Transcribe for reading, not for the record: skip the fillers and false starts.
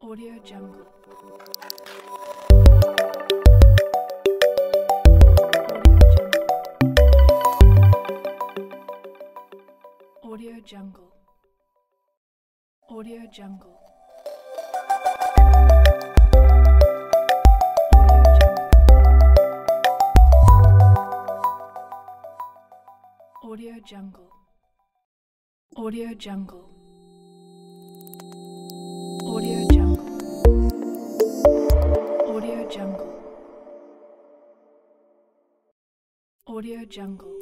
Audio Jungle. Audio Jungle. Audio Jungle. Audio Jungle. Audio Jungle. Audio Jungle. Audio Jungle. Audio Jungle.